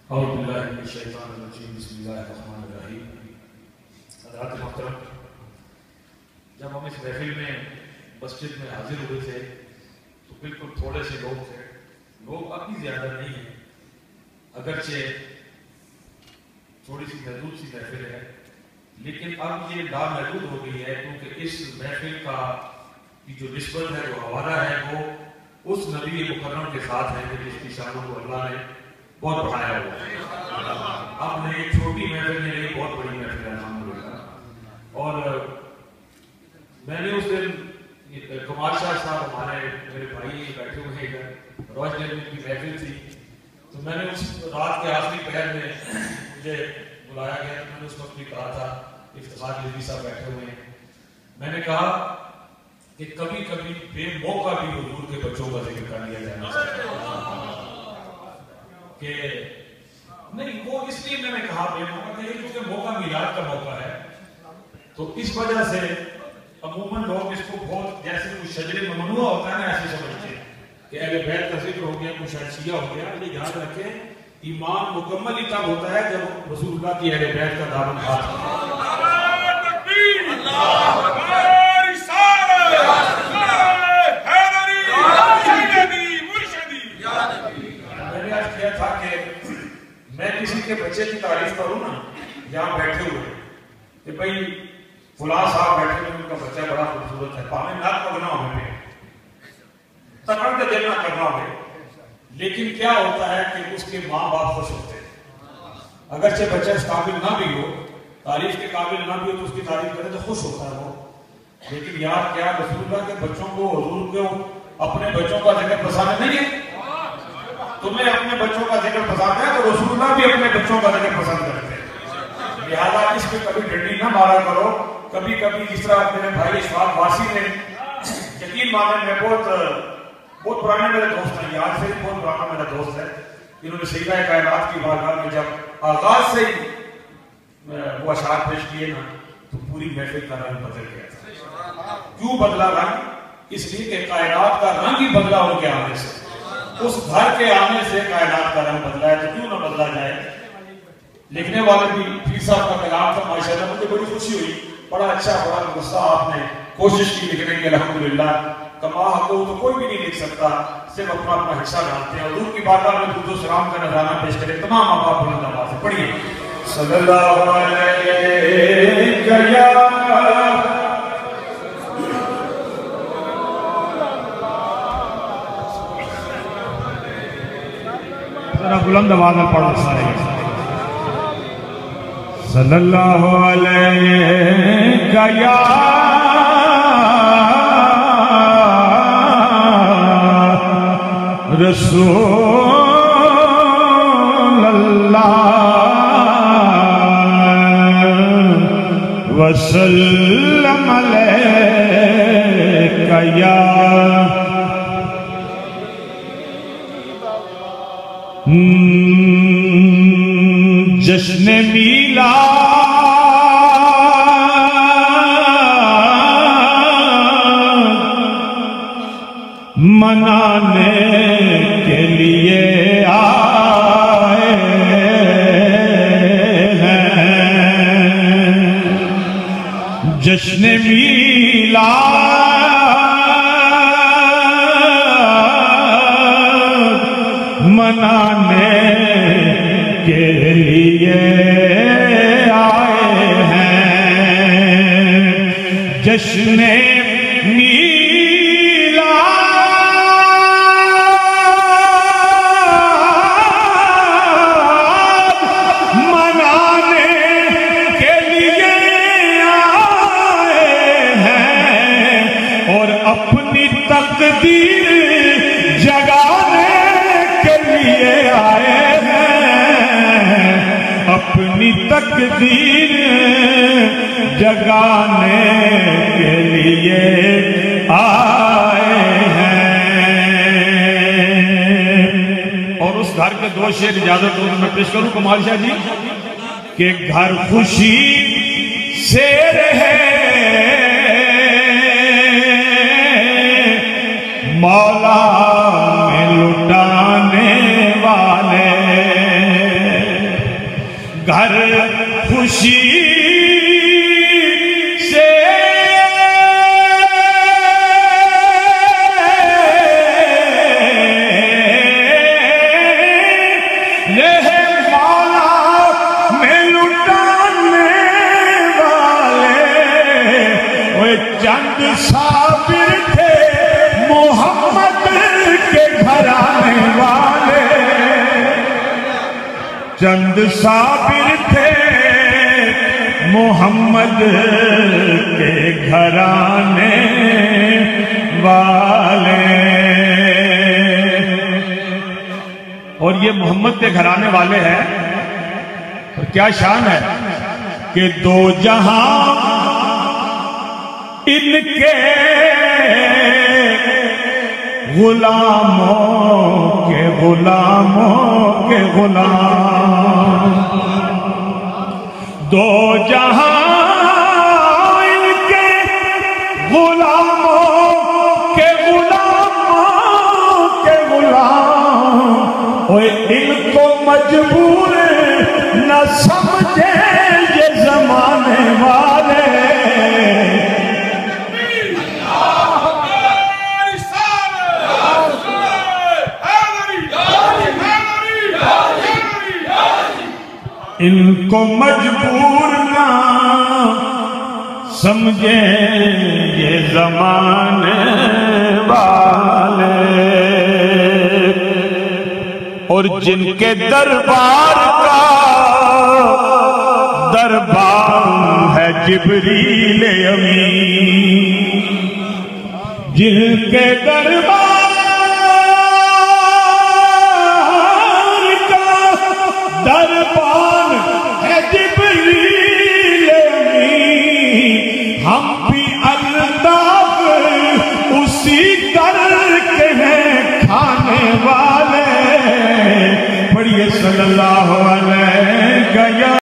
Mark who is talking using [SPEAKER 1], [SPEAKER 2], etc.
[SPEAKER 1] اعوذ باللہ من الشیطان الرجیم بسم اللہ الرحمن الرحیم. حضرات محترم، جب ہم اس محفل میں مسجد میں حاضر ہوئے تھے تو بالکل تھوڑے سے لوگ تھے. لوگ ابھی زیادہ نہیں ہیں، اگرچہ تھوڑی سی محدود سی محفل ہے، لیکن اب یہ لامحدود ہو گئی ہے کیونکہ اس محفل کا جو نسبت ہے، جو حوالہ ہے، وہ اس نبی مکرم کے ساتھ ہے کہ جس کی شان کو اللہ نے بہت بڑھایا ہوا ہے. اب نے ایک چھوٹی محفل نہیں رہی، بہت بڑی محفل ہے الحمدللہ. اور میں نے اس دن کمال شاہ صاحب ہمارے میرے بھائی بیٹھے ہوئے ہیں ادھر، روز ڈیل کی محفل تھی، تو میں نے اس رات کے آخری پہر میں مجھے بلایا گیا. میں نے اس وقت بھی کہا تھا، افتخار جلدی صاحب بیٹھے ہوئے ہیں، میں نے کہا کہ کبھی کبھی بے موقع بھی حضور کے بچوں کا ذکر کر لیا جانا چاہیے. کہ نہیں، وہ اس لیے میں نے کہا بے موقع کہ کیونکہ موقع میلاد کا موقع ہے، تو اس وجہ سے عموماً لوگ اس کو بہت جیسے کوئی شجر ممنوع ہوتا ہے نا، ایسے سمجھتے ہیں کہ اہل بیت کا ذکر ہو گیا، کوئی شیعہ ہو گیا. یہ یاد رکھیں، ایمان مکمل ہی تب ہوتا ہے جب رسول اللہ کی اہل بیت کا دامن ہاتھ میں. میں نے آج کیا تھا کہ میں کسی کے بچے کی تعریف کروں نا یہاں بیٹھے ہوئے کہ بھئی فلاں صاحب بیٹھے ہوئے، ان کا بچہ بڑا خوبصورت ہے، پانے ناک پگنا ہوئے تکڑ کے دل نہ کرنا ہوئے. لیکن کیا ہوتا ہے کہ اس کے ماں باپ خوش ہوتے ہیں، اگرچہ بچہ اس قابل نہ بھی ہو، تعریف کے قابل نہ بھی ہو، تو اس کی تعریف کرے تو خوش ہوتا ہے وہ. لیکن یار کیا رسول اللہ کے بچوں کو، حضور کو اپنے بچوں کا ذکر پسند نہیں ہے؟ تمہیں اپنے بچوں کا ذکر پسند ہے تو رسول اللہ بھی اپنے بچوں کا ذکر پسند کرتے ہیں. لہذا اس پہ کبھی ڈنڈی نہ مارا کرو. کبھی کبھی جس طرح میرے بھائی اشفاق واسی نے، یقین مانیں میں بہت پرانے میرے دوست ہیں، یاد سے بہت پرانا میرا دوست ہے. انہوں نے سیدہ کائنات کی بارگاہ میں جب آغاز سے ہی وہ اشعار پیش کیے نا تو پوری محفل کا رنگ بدل گیا تھا. کیوں بدلا رنگ؟ اس لیے کہ کائنات کا رنگ ہی بدلا ان کے آنے سے. اس گھر کے آنے سے کائنات کا رنگ بدلا ہے، تو کیوں نہ بدلا جائے. لکھنے والے بھی پیر صاحب کا کلام تھا، ماشاءاللہ مجھے بڑی خوشی ہوئی. بڑا اچھا، بڑا غصہ آپ نے کوشش کی لکھنے کی، الحمدللہ. کما حقو تو کوئی بھی نہیں لکھ سکتا، صرف اپنا اپنا حصہ ڈالتے ہیں. حضور کی بارگاہ میں درود و سلام کا نذرانہ پیش کریں تمام ماں باپ بلند آواز سے پڑھیے صلی اللہ علیہ ذرا بلند آواز میں پڑھو سارے صلی اللہ علیہ یا رسول اللہ وسلم علیہ یا جشن میلاد منانے کے لیے آئے ہیں. جشن میلاد منانے کے لیے آئے ہیں. جشن تقدیر جگانے کے لیے آئے ہیں. اپنی تقدیر جگانے کے لیے آئے ہیں. اور اس گھر کے دو شعر اجازت ہو تو میں پیش کروں کمال شاہ جی کہ گھر خوشی سے رہے مولا میں لٹانے والے
[SPEAKER 2] گھر خوشی سے چند صابر تھے محمد کے گھرانے والے، چند صابر تھے محمد کے گھرانے والے. اور یہ محمد کے گھرانے والے ہیں، اور کیا شان ہے کہ دو جہاں ان کے غلاموں کے غلام، دو جہاں ان کے غلاموں کے غلام، ان کو مجبور نہ سمجھے یہ زمانے والے. ان کو مجبور نہ سمجھے یہ زمانے والے، اور جن کے دربار کا دربار ہے جبریل امین، جن کے دربار دربان ہے جبریل امین، ہم بھی الطاف اسی در کے ہیں کھانے والے. پڑھیے صلی اللہ علیہ وسلم.